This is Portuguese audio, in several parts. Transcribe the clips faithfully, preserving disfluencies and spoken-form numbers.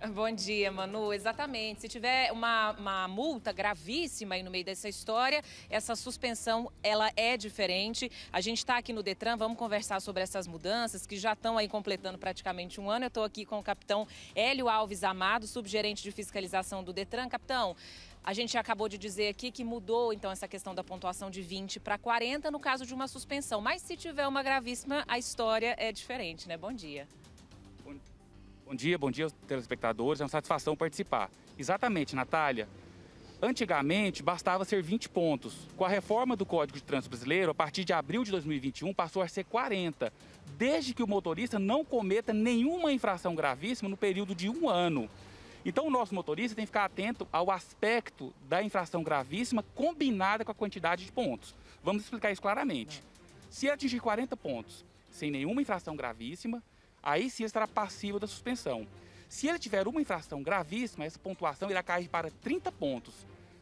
Bom dia, Manu. Exatamente. Se tiver uma, uma multa gravíssima aí no meio dessa história, essa suspensão, ela é diferente. A gente está aqui no Detran, vamos conversar sobre essas mudanças que já estão aí completando praticamente um ano. Eu estou aqui com o capitão Hélio Alves Amado, subgerente de fiscalização do Detran. Capitão, a gente acabou de dizer aqui que mudou, então, essa questão da pontuação de vinte para quarenta no caso de uma suspensão. Mas se tiver uma gravíssima, a história é diferente, né? Bom dia. Bom, bom dia, bom dia aos telespectadores. É uma satisfação participar. Exatamente, Natália. Antigamente, bastava ser vinte pontos. Com a reforma do Código de Trânsito Brasileiro, a partir de abril de dois mil e vinte e um, passou a ser quarenta, desde que o motorista não cometa nenhuma infração gravíssima no período de um ano. Então, o nosso motorista tem que ficar atento ao aspecto da infração gravíssima combinada com a quantidade de pontos. Vamos explicar isso claramente. Se atingir quarenta pontos sem nenhuma infração gravíssima, aí sim estará passivo da suspensão. Se ele tiver uma infração gravíssima, essa pontuação irá cair para trinta pontos.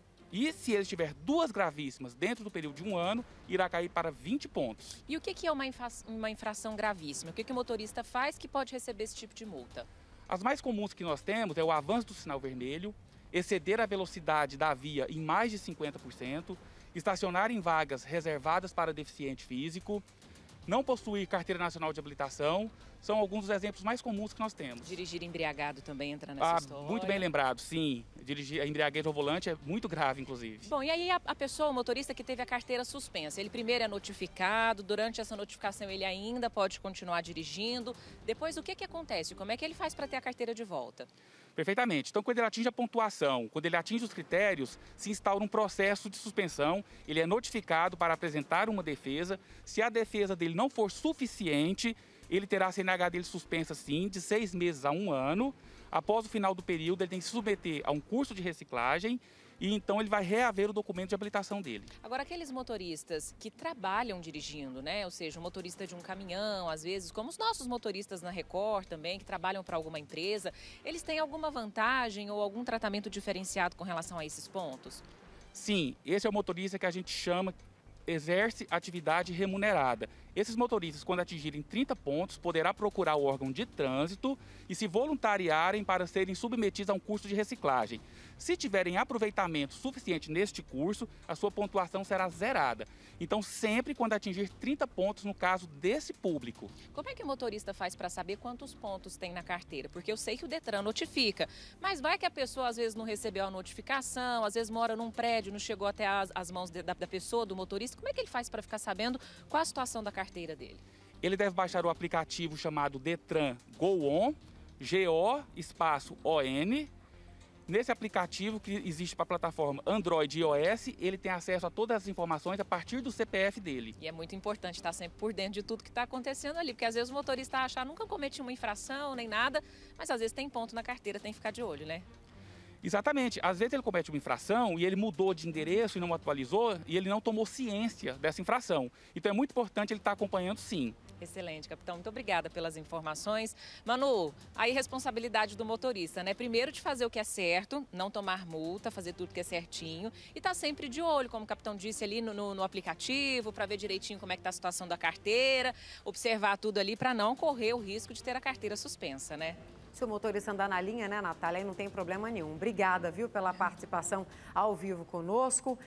E se ele tiver duas gravíssimas dentro do período de um ano, irá cair para vinte pontos. E o que é uma, infra... uma infração gravíssima? O que, que o motorista faz que pode receber esse tipo de multa? As mais comuns que nós temos é o avanço do sinal vermelho, exceder a velocidade da via em mais de cinquenta por cento, estacionar em vagas reservadas para deficiente físico, não possuir carteira nacional de habilitação, são alguns dos exemplos mais comuns que nós temos. Dirigir embriagado também entra nessa ah, história? Muito bem lembrado, sim. Dirigir a embriaguez ao volante é muito grave, inclusive. Bom, e aí a, a pessoa, o motorista que teve a carteira suspensa, ele primeiro é notificado, durante essa notificação ele ainda pode continuar dirigindo. Depois, o que, que acontece? Como é que ele faz para ter a carteira de volta? Perfeitamente. Então, quando ele atinge a pontuação, quando ele atinge os critérios, se instaura um processo de suspensão, ele é notificado para apresentar uma defesa. Se a defesa dele não for suficiente, ele terá a C N H dele suspensa, sim, de seis meses a um ano. Após o final do período, ele tem que se submeter a um curso de reciclagem e então ele vai reaver o documento de habilitação dele. Agora, aqueles motoristas que trabalham dirigindo, né? Ou seja, o motorista de um caminhão, às vezes, como os nossos motoristas na Record também, que trabalham para alguma empresa, eles têm alguma vantagem ou algum tratamento diferenciado com relação a esses pontos? Sim, esse é o motorista que a gente chama exerce atividade remunerada. Esses motoristas, quando atingirem trinta pontos, poderá procurar o órgão de trânsito e se voluntariarem para serem submetidos a um curso de reciclagem. Se tiverem aproveitamento suficiente neste curso, a sua pontuação será zerada. Então, sempre quando atingir trinta pontos no caso desse público. Como é que o motorista faz para saber quantos pontos tem na carteira? Porque eu sei que o Detran notifica, mas vai que a pessoa às vezes não recebeu a notificação, às vezes mora num prédio, não chegou até as, as mãos de, da, da pessoa, do motorista. Como é que ele faz para ficar sabendo qual a situação da carteira dele? Ele deve baixar o aplicativo chamado Detran Go On, G O espaço O N. Nesse aplicativo que existe para a plataforma Android e iOS, ele tem acesso a todas as informações a partir do C P F dele. E é muito importante estar sempre por dentro de tudo que está acontecendo ali, porque às vezes o motorista acha, nunca cometi uma infração nem nada, mas às vezes tem ponto na carteira, tem que ficar de olho, né? Exatamente. Às vezes ele comete uma infração e ele mudou de endereço e não atualizou e ele não tomou ciência dessa infração. Então é muito importante ele estar acompanhando, sim. Excelente, capitão. Muito obrigada pelas informações. Manu, aí responsabilidade do motorista, né? Primeiro de fazer o que é certo, não tomar multa, fazer tudo que é certinho e tá sempre de olho, como o capitão disse ali no, no, no aplicativo, para ver direitinho como é que tá a situação da carteira, observar tudo ali para não correr o risco de ter a carteira suspensa, né? Se o motorista andar na linha, né, Natália, aí não tem problema nenhum. Obrigada, viu, pela participação ao vivo conosco.